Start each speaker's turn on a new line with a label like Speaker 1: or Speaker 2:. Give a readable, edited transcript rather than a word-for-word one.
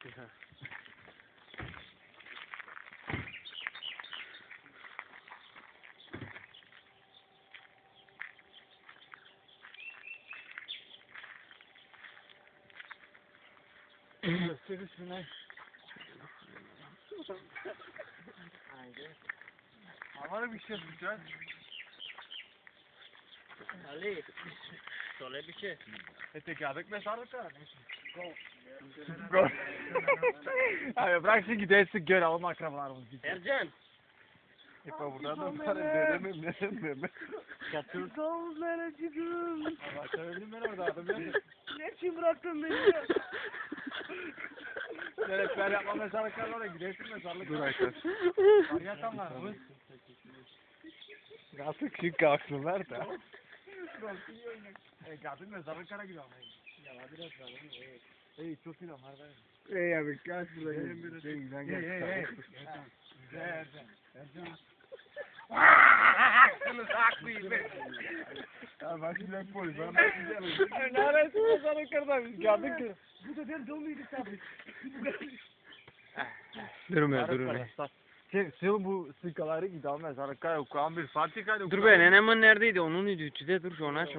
Speaker 1: Sürüsüne. Haydi. Havara bir şey yapacağız.
Speaker 2: Ali. Şöyle bir şey.
Speaker 1: Tekerlek mi sarılık var? Gol. Abi bırak şimdi gidersin gör alalım akrabalarımız.
Speaker 2: Ercan.
Speaker 1: Yapma buradan da para veremem.
Speaker 2: Katıl.
Speaker 3: Davuzlara çıkın.
Speaker 1: Allah söyledim ben orada adım ya.
Speaker 3: Ne için bıraktın beni ya?
Speaker 1: Şerefler yapma mezarlıklar var ya gidersin mezarlık. Dur arkadaş. Yatanlar mı? Nasıl küçük kalksınlar da. Kadın mezarlıklara gidiyor ama. Ya biraz daha oğlum. Ey çok iyi lan var be. Ey abi kaç burada gelin. Ey Ercan. Bunu saklıyız be. Ya bak şimdi polis. Neresi mezarlıklarda biz geldik ki. Bu da ben dolmuyorduk tabii. Durmuyor. Sen bu sikaları gidelim mezarlıklara okuyan bir fatikaydı.
Speaker 2: Dur be nenemin neredeydi? Onun idi. Üçüde dur şu an aç.